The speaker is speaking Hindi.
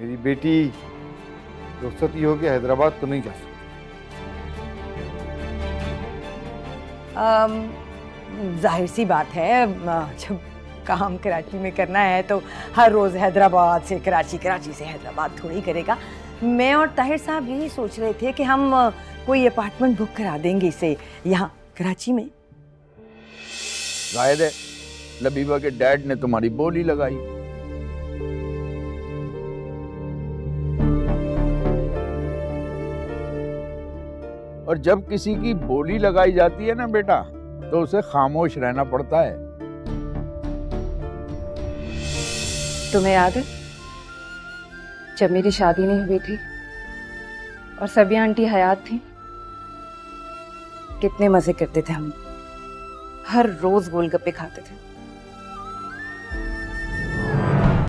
मेरी बेटी रुखसती होके हैदराबाद तो नहीं जा सकती। जाहिर सी बात है, जब काम कराची में करना है तो हर रोज हैदराबाद से कराची, कराची से हैदराबाद थोड़ी करेगा। मैं और ताहिर साहब यही सोच रहे थे कि हम कोई अपार्टमेंट बुक करा देंगे इसे यहाँ कराची में। जाहिर है लबीबा के डैड ने तुम्हारी बोली लगाई। और जब किसी की बोली लगाई जाती है ना बेटा, तो उसे खामोश रहना पड़ता है। तुम्हें याद है जब मेरी शादी नहीं हुई थी और सबिया आंटी हयात थी, कितने मजे करते थे हम, हर रोज गोलगप्पे खाते थे।